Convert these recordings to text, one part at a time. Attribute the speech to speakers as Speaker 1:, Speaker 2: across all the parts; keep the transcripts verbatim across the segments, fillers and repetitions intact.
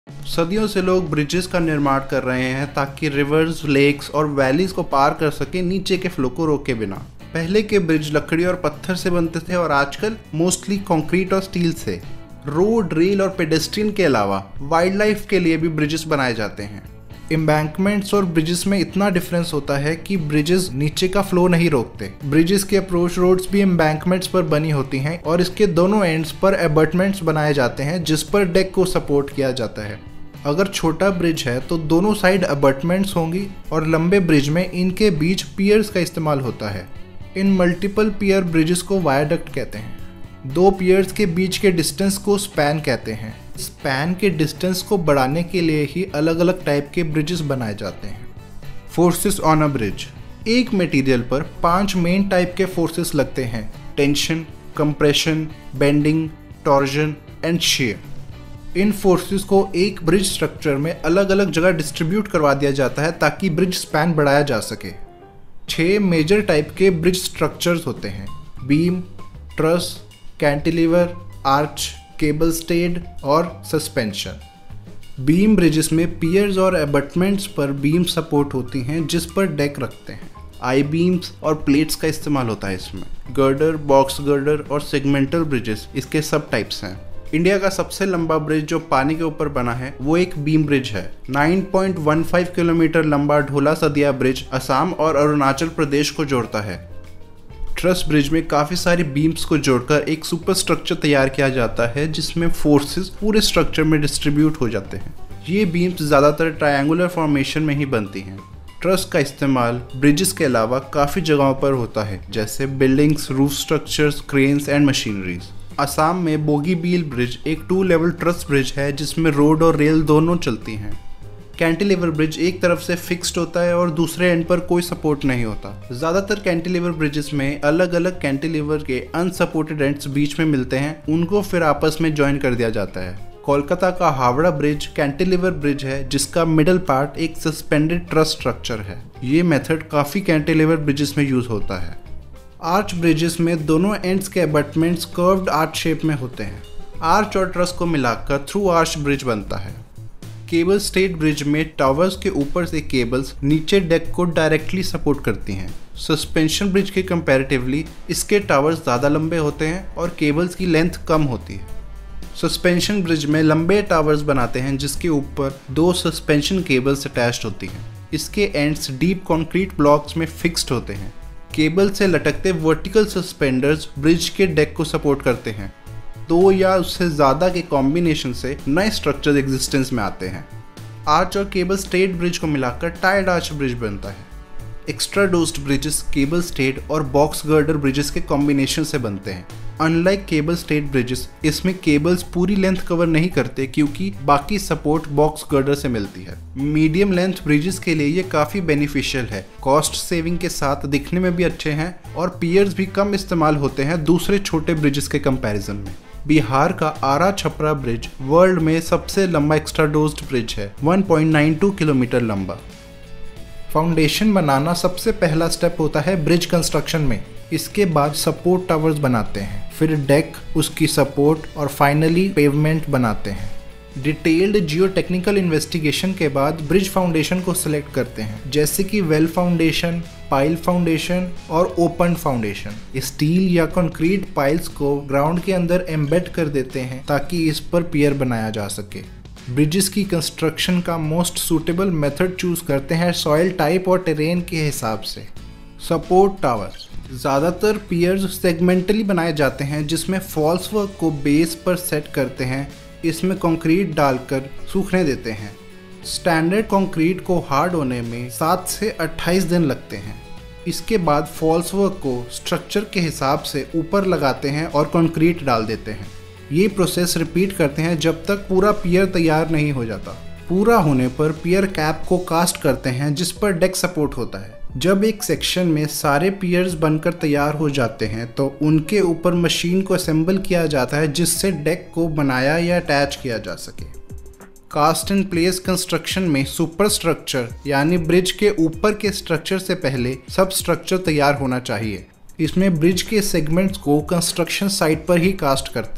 Speaker 1: सदियों से लोग ब्रिजेस का निर्माण कर रहे हैं ताकि रिवर्स, लेक्स और वैलीज को पार कर सके नीचे के फ्लो को रोके बिना। पहले के ब्रिज लकड़ी और पत्थर से बनते थे और आजकल मोस्टली कंक्रीट और स्टील से। रोड, रेल और पेडेस्ट्रियन के अलावा वाइल्ड लाइफ के लिए भी ब्रिजेस बनाए जाते हैं। एम्बैंकमेंट्स और ब्रिजेस में इतना डिफरेंस होता है कि ब्रिजेस नीचे का फ्लो नहीं रोकते। ब्रिजेस के अप्रोच रोड्स भी एम्बैंकमेंट्स पर बनी होती हैं और इसके दोनों एंड्स पर एबटमेंट्स बनाए जाते हैं जिस पर डेक को सपोर्ट किया जाता है। अगर छोटा ब्रिज है तो दोनों साइड अबटमेंट्स होंगी और लंबे ब्रिज में इनके बीच पियर्स का इस्तेमाल होता है। इन मल्टीपल पियर ब्रिजेस को वायडक्ट कहते हैं। दो पियर्स के बीच के डिस्टेंस को स्पैन कहते हैं। स्पैन के डिस्टेंस को बढ़ाने के लिए ही अलग अलग टाइप के ब्रिजेस बनाए जाते हैं। Forces on a bridge. एक मटेरियल पर पांच मेन टाइप के फोर्सेस लगते हैं: tension, compression, bending, torsion and shear. इन फोर्सेस को एक ब्रिज स्ट्रक्चर में अलग अलग जगह डिस्ट्रीब्यूट करवा दिया जाता है ताकि ब्रिज स्पैन बढ़ाया जा सके। छह मेजर टाइप के ब्रिज स्ट्रक्चर्स होते हैं: beam, truss, cantilever, arch, cable stayed और सस्पेंशन। बीम ब्रिजेस में पियर्स और एबटमेंट्स पर बीम सपोर्ट होती हैं जिस पर डेक रखते हैं। आई बीम्स और प्लेट्स का इस्तेमाल होता है इसमें। गर्डर, बॉक्स गर्डर और सेगमेंटल ब्रिजेस इसके सब टाइप्स हैं। इंडिया का सबसे लंबा ब्रिज जो पानी के ऊपर बना है वो एक बीम ब्रिज है। नौ पॉइंट एक पाँच किलोमीटर लंबा ढोला सदिया ब्रिज असम और अरुणाचल प्रदेश को जोड़ता है। ट्रस ब्रिज में काफ़ी सारी बीम्स को जोड़कर एक सुपर स्ट्रक्चर तैयार किया जाता है जिसमें फोर्सेस पूरे स्ट्रक्चर में डिस्ट्रीब्यूट हो जाते हैं। ये बीम्स ज़्यादातर ट्रायंगुलर फॉर्मेशन में ही बनती हैं। ट्रस का इस्तेमाल ब्रिजेस के अलावा काफ़ी जगहों पर होता है जैसे buildings, roof structures, cranes and machineries. Assam में बोगीबील ब्रिज एक टू लेवल ट्रस ब्रिज है जिसमें रोड और रेल दोनों चलती हैं। कैंटिलीवर ब्रिज एक तरफ से फिक्स्ड होता है और दूसरे एंड पर कोई सपोर्ट नहीं होता। ज़्यादातर कैंटिलीवर ब्रिजेस में अलग अलग कैंटिलीवर के अनसपोर्टेड एंड्स बीच में मिलते हैं, उनको फिर आपस में ज्वाइन कर दिया जाता है। कोलकाता का हावड़ा ब्रिज कैंटिलीवर ब्रिज है जिसका मिडल पार्ट एक सस्पेंडेड ट्रस स्ट्रक्चर है। ये मेथड काफ़ी कैंटिलीवर ब्रिजेस में यूज होता है। आर्च ब्रिजेस में दोनों एंड्स के अबटमेंट्स कर्व्ड आर्च शेप में होते हैं। आर्च और ट्रस को मिलाकर थ्रू आर्च ब्रिज बनता है। केबल स्टेड ब्रिज में टावर्स के ऊपर से केबल्स नीचे डेक को डायरेक्टली सपोर्ट करती हैं। सस्पेंशन ब्रिज के कंपैरेटिवली इसके टावर्स ज़्यादा लंबे होते हैं और केबल्स की लेंथ कम होती है। सस्पेंशन ब्रिज में लंबे टावर्स बनाते हैं जिसके ऊपर दो सस्पेंशन केबल्स अटैच्ड होती हैं। इसके एंड्स डीप कंक्रीट ब्लॉक्स में फिक्स्ड होते हैं। केबल से लटकते वर्टिकल सस्पेंडर्स ब्रिज के डेक को सपोर्ट करते हैं। दो या उससे ज़्यादा के कॉम्बिनेशन से नए स्ट्रक्चर एग्जिस्टेंस में आते हैं। आर्च और केबल स्टेड ब्रिज को मिलाकर टायर्ड आर्च ब्रिज बनता है। Extradosed bridges cable stayed और बॉक्स गर्डर ब्रिजेस के कॉम्बिनेशन से बनते हैं। अनलाइक केबल स्टेड ब्रिजेस, इसमें केबल्स पूरी लेंथ कवर नहीं करते क्योंकि बाकी सपोर्ट बॉक्स गर्डर से मिलती है। मीडियम लेंथ ब्रिजेस के लिए ये काफ़ी बेनिफिशियल है। कॉस्ट सेविंग के साथ दिखने में भी अच्छे हैं और पियर्स भी कम इस्तेमाल होते हैं दूसरे छोटे ब्रिजेस के कंपैरिजन में। बिहार का आरा छपरा ब्रिज वर्ल्ड में सबसे लंबा एक्स्ट्रा डोज्ड ब्रिज है, एक पॉइंट नौ दो किलोमीटर लंबा। फाउंडेशन बनाना सबसे पहला स्टेप होता है ब्रिज कंस्ट्रक्शन में। इसके बाद सपोर्ट टावर्स बनाते हैं, फिर डेक, उसकी सपोर्ट और फाइनली पेवमेंट बनाते हैं। डिटेल्ड जियो टेक्निकल इन्वेस्टिगेशन के बाद ब्रिज फाउंडेशन को सिलेक्ट करते हैं जैसे कि वेल फाउंडेशन, पाइल फाउंडेशन और ओपन फाउंडेशन। स्टील या कंक्रीट पाइल्स को ग्राउंड के अंदर एम्बेड कर देते हैं ताकि इस पर पियर बनाया जा सके। ब्रिजेस की कंस्ट्रक्शन का मोस्ट सूटेबल मेथड चूज करते हैं सॉइल टाइप और टेरेन के हिसाब से। सपोर्ट टावर ज़्यादातर पियर्स सेगमेंटली बनाए जाते हैं जिसमें फॉल्स वर्क को बेस पर सेट करते हैं, इसमें कंक्रीट डालकर सूखने देते हैं। स्टैंडर्ड कंक्रीट को हार्ड होने में सात से अट्ठाईस दिन लगते हैं। इसके बाद फॉल्स वर्क को स्ट्रक्चर के हिसाब से ऊपर लगाते हैं और कंक्रीट डाल देते हैं। ये प्रोसेस रिपीट करते हैं जब तक पूरा पियर तैयार नहीं हो जाता। पूरा होने पर पियर कैप को कास्ट करते हैं जिस पर डेक सपोर्ट होता है। जब एक सेक्शन में सारे पियर्स बनकर तैयार हो जाते हैं तो उनके ऊपर मशीन को असेंबल किया जाता है जिससे डेक को बनाया या अटैच किया जा सके। कास्ट इन प्लेस कंस्ट्रक्शन में सुपर स्ट्रक्चर यानी ब्रिज के ऊपर के स्ट्रक्चर से पहले सब स्ट्रक्चर तैयार होना चाहिए। इसमें ब्रिज के सेगमेंट्स को कंस्ट्रक्शन साइट पर ही कास्ट करते हैं।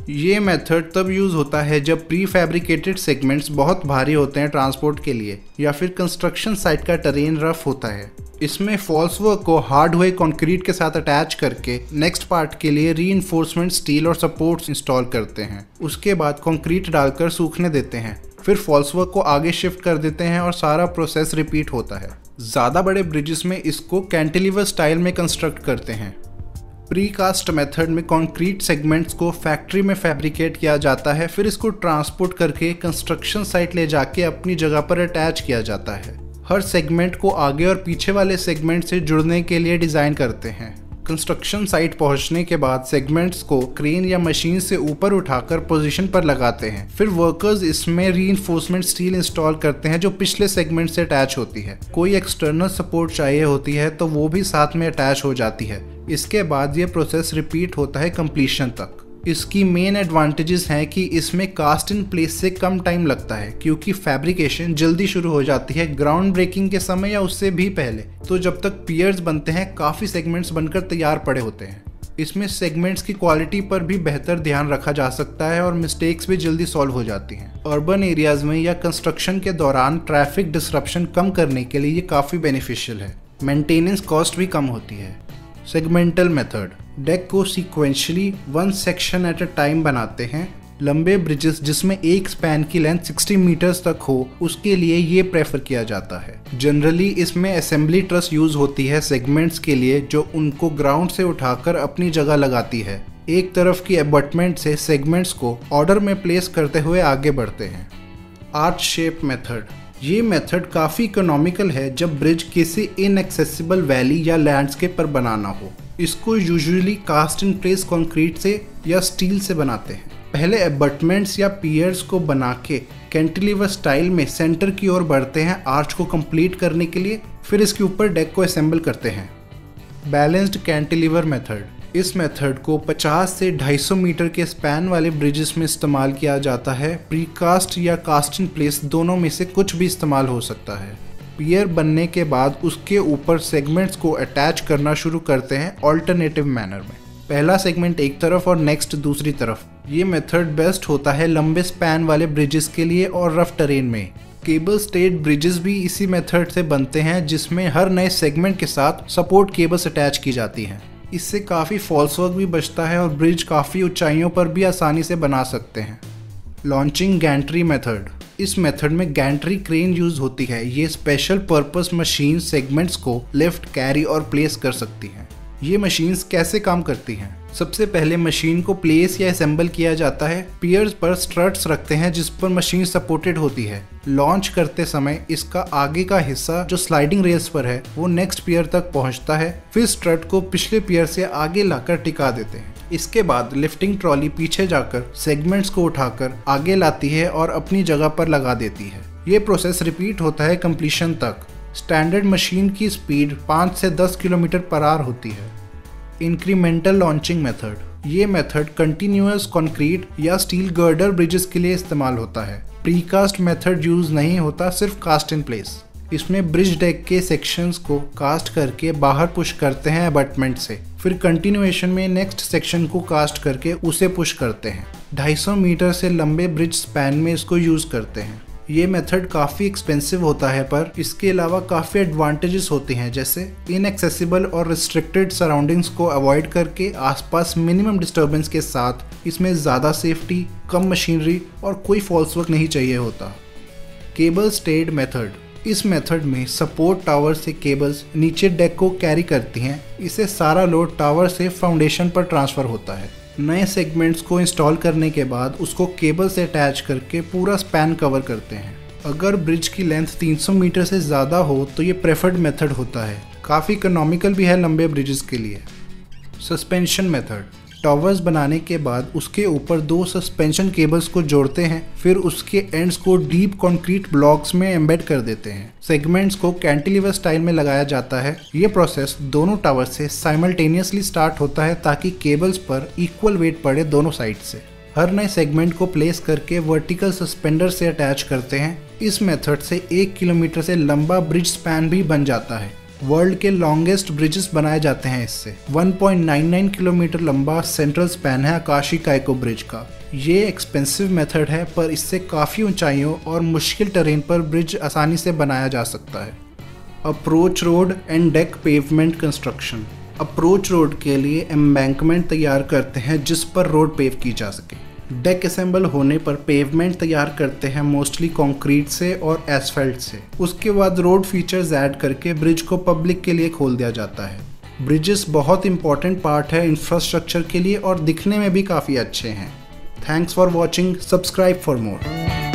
Speaker 1: ये मेथड तब यूज होता है जब प्री फैब्रिकेटेड सेगमेंट्स बहुत भारी होते हैं ट्रांसपोर्ट के लिए, या फिर कंस्ट्रक्शन साइट का टेरेन रफ होता है। इसमें फॉल्स वर्क को हार्ड हुए कंक्रीट के साथ अटैच करके नेक्स्ट पार्ट के लिए रीइंफोर्समेंट स्टील और सपोर्ट्स इंस्टॉल करते हैं। उसके बाद कंक्रीट डालकर सूखने देते हैं, फिर फॉल्स वर्क को आगे शिफ्ट कर देते हैं और सारा प्रोसेस रिपीट होता है। ज़्यादा बड़े ब्रिजेस में इसको कैंटिलीवर स्टाइल में कंस्ट्रक्ट करते हैं। प्रीकास्ट मेथड में कंक्रीट सेगमेंट्स को फैक्ट्री में फैब्रिकेट किया जाता है, फिर इसको ट्रांसपोर्ट करके कंस्ट्रक्शन साइट ले जाके अपनी जगह पर अटैच किया जाता है। हर सेगमेंट को आगे और पीछे वाले सेगमेंट से जुड़ने के लिए डिज़ाइन करते हैं। कंस्ट्रक्शन साइट पहुंचने के बाद सेगमेंट्स को क्रेन या मशीन से ऊपर उठाकर पोजीशन पर लगाते हैं। फिर वर्कर्स इसमें रीइंफोर्समेंट स्टील इंस्टॉल करते हैं जो पिछले सेगमेंट से अटैच होती है। कोई एक्सटर्नल सपोर्ट चाहिए होती है तो वो भी साथ में अटैच हो जाती है। इसके बाद ये प्रोसेस रिपीट होता है कंप्लीशन तक। इसकी मेन एडवांटेजेस हैं कि इसमें कास्ट इन प्लेस से कम टाइम लगता है, क्योंकि फैब्रिकेशन जल्दी शुरू हो जाती है ग्राउंड ब्रेकिंग के समय या उससे भी पहले। तो जब तक पियर्स बनते हैं काफ़ी सेगमेंट्स बनकर तैयार पड़े होते हैं। इसमें सेगमेंट्स की क्वालिटी पर भी बेहतर ध्यान रखा जा सकता है और मिस्टेक्स भी जल्दी सॉल्व हो जाती हैं। अर्बन एरियाज में या कंस्ट्रक्शन के दौरान ट्रैफिक डिसरप्शन कम करने के लिए ये काफ़ी बेनिफिशियल है। मेंटेनेंस कॉस्ट भी कम होती है। सेगमेंटल मेथड डेक को sequentially one section at a time बनाते हैं। लंबे ब्रिजेस जिसमें एक स्पैन की लेंथ साठ मीटर्स तक हो उसके लिए ये प्रेफर किया जाता है। जनरली इसमें असेंबली ट्रस यूज होती है सेगमेंट्स के लिए, जो उनको ग्राउंड से उठाकर अपनी जगह लगाती है। एक तरफ की अबटमेंट से सेगमेंट्स को ऑर्डर में प्लेस करते हुए आगे बढ़ते हैं। आर्च शेप मेथड ये मेथड काफ़ी इकोनॉमिकल है जब ब्रिज किसी इनएक्सेसिबल वैली या लैंडस्केप पर बनाना हो। इसको usually cast in place concrete से या स्टील से बनाते हैं। पहले अबटमेंट्स या पियर्स को बना के कैंटिलीवर स्टाइल में सेंटर की ओर बढ़ते हैं आर्च को कंप्लीट करने के लिए, फिर इसके ऊपर डेक को असेंबल करते हैं। बैलेंस्ड कैंटिलीवर मेथड इस मेथड को पचास से दो सौ पचास मीटर के स्पैन वाले ब्रिजेस में इस्तेमाल किया जाता है। प्रीकास्ट या कास्ट इन प्लेस दोनों में से कुछ भी इस्तेमाल हो सकता है। पियर बनने के बाद उसके ऊपर सेगमेंट्स को अटैच करना शुरू करते हैं ऑल्टरनेटिव मैनर में। पहला सेगमेंट एक तरफ और नेक्स्ट दूसरी तरफ। ये मेथड बेस्ट होता है लंबे स्पैन वाले ब्रिजेस के लिए और रफ टेरेन में। केबल स्टेड ब्रिजेस भी इसी मेथड से बनते हैं, जिसमें हर नए सेगमेंट के साथ सपोर्ट केबल्स अटैच की जाती हैं। इससे काफ़ी फॉल्स वर्क भी बचता है और ब्रिज काफ़ी ऊंचाइयों पर भी आसानी से बना सकते हैं। लॉन्चिंग गैंट्री मेथड इस मेथड में गैंट्री क्रेन यूज होती है। ये स्पेशल पर्पस मशीन सेगमेंट्स को लिफ्ट, कैरी और प्लेस कर सकती हैं। ये मशीन्स कैसे काम करती हैं? सबसे पहले मशीन को प्लेस या असेंबल किया जाता है। पियर्स पर स्ट्रट्स रखते हैं जिस पर मशीन सपोर्टेड होती है। लॉन्च करते समय इसका आगे का हिस्सा जो स्लाइडिंग रेल्स पर है वो नेक्स्ट पियर तक पहुंचता है, फिर स्ट्रट को पिछले पियर से आगे लाकर टिका देते हैं। इसके बाद लिफ्टिंग ट्रॉली पीछे जाकर सेगमेंट्स को उठाकर आगे लाती है और अपनी जगह पर लगा देती है। ये प्रोसेस रिपीट होता है कंप्लीशन तक। स्टैंडर्ड मशीन की स्पीड पाँच से दस किलोमीटर पर आवर होती है। इंक्रीमेंटल लॉन्चिंग मेथड ये मेथड कंटिन्यूअस कंक्रीट या स्टील गर्डर ब्रिजेस के लिए इस्तेमाल होता है। प्रीकास्ट मेथड यूज नहीं होता, सिर्फ कास्ट इन प्लेस। इसमें ब्रिज डेक के सेक्शंस को कास्ट करके बाहर पुश करते हैं अबटमेंट से, फिर कंटिन्यूएशन में नेक्स्ट सेक्शन को कास्ट करके उसे पुश करते हैं। दो सौ पचास मीटर से लंबे ब्रिज स्पैन में इसको यूज करते हैं। ये मेथड काफ़ी एक्सपेंसिव होता है, पर इसके अलावा काफ़ी एडवांटेजेस होते हैं, जैसे इनएक्सेसिबल और रिस्ट्रिक्टेड सराउंडिंग्स को अवॉइड करके आसपास मिनिमम डिस्टर्बेंस के साथ इसमें ज़्यादा सेफ्टी, कम मशीनरी और कोई फॉल्स वर्क नहीं चाहिए होता। केबल स्टेड मेथड इस मेथड में सपोर्ट टावर से केबल्स नीचे डेक को कैरी करती हैं। इसे सारा लोड टावर से फाउंडेशन पर ट्रांसफ़र होता है। नए सेगमेंट्स को इंस्टॉल करने के बाद उसको केबल से अटैच करके पूरा स्पैन कवर करते हैं। अगर ब्रिज की लेंथ तीन सौ मीटर से ज़्यादा हो तो ये प्रेफर्ड मेथड होता है। काफ़ी इकोनॉमिकल भी है लंबे ब्रिजेस के लिए। सस्पेंशन मेथड टावर्स बनाने के बाद उसके ऊपर दो सस्पेंशन केबल्स को जोड़ते हैं, फिर उसके एंड्स को डीप कंक्रीट ब्लॉक्स में एम्बेड कर देते हैं। सेगमेंट्स को कैंटिलीवर स्टाइल में लगाया जाता है। ये प्रोसेस दोनों टावर से साइमल्टेनियसली स्टार्ट होता है ताकि केबल्स पर इक्वल वेट पड़े दोनों साइड से। हर नए सेगमेंट को प्लेस करके वर्टिकल सस्पेंडर से अटैच करते हैं। इस मेथड से एक किलोमीटर से लंबा ब्रिज स्पैन भी बन जाता है। वर्ल्ड के लॉन्गेस्ट ब्रिजेस बनाए जाते हैं इससे। One point nine nine kilometre लंबा सेंट्रल स्पैन है आकाशी काइको ब्रिज का। ये एक्सपेंसिव मेथड है, पर इससे काफ़ी ऊंचाइयों और मुश्किल टेरेन पर ब्रिज आसानी से बनाया जा सकता है। Approach road and deck pavement construction. Approach road के लिए एम्बैंकमेंट तैयार करते हैं जिस पर रोड पेव की जा सके। डेक असेंबल होने पर पेवमेंट तैयार करते हैं मोस्टली कंक्रीट से और एसफल्ट से। उसके बाद रोड फीचर्स ऐड करके ब्रिज को पब्लिक के लिए खोल दिया जाता है। ब्रिजेस बहुत इंपॉर्टेंट पार्ट है इंफ्रास्ट्रक्चर के लिए और दिखने में भी काफ़ी अच्छे हैं। Thanks for watching, subscribe for more.